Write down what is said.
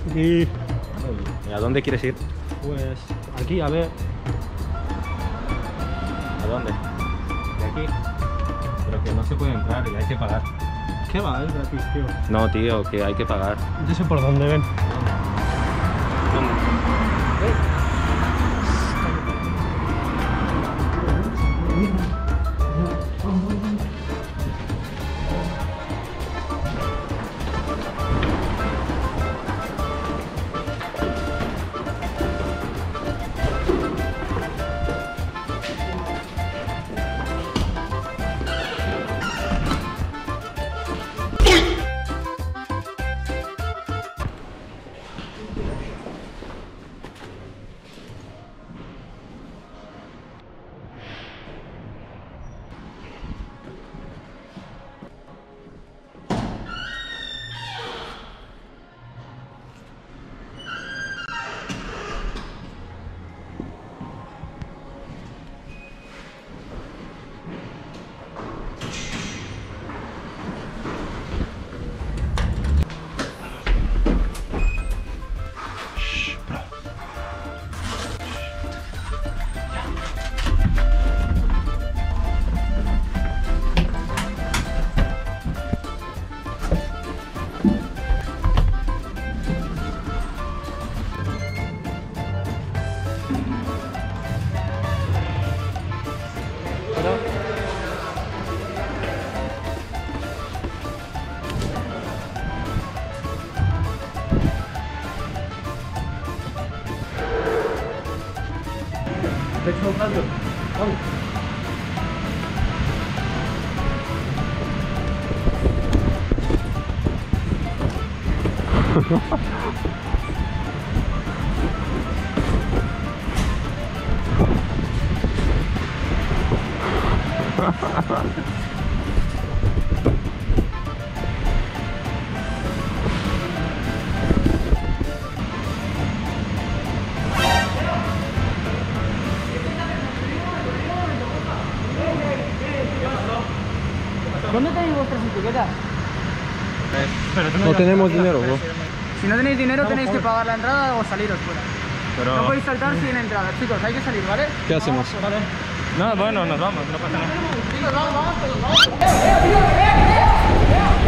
Y ¿Y a dónde quieres ir? pues aquí, a ver. ¿A dónde? ¿De aquí? Pero que no se puede entrar y hay que pagar. ¿Qué va? Es gratis, tío. No, tío, que hay que pagar. Yo sé por dónde ven. Te echo un rato. Vamos. ¿Dónde tenéis vuestras etiquetas? No tenemos dinero, bro. Si no tenéis dinero tenéis que pagar la entrada o saliros fuera. Pero... No podéis saltar sin entrada, chicos, hay que salir, ¿vale? ¿Qué hacemos? Vale. No, bueno, nos vamos, no pasa nada. Chicos, vamos, vamos, todos, vamos.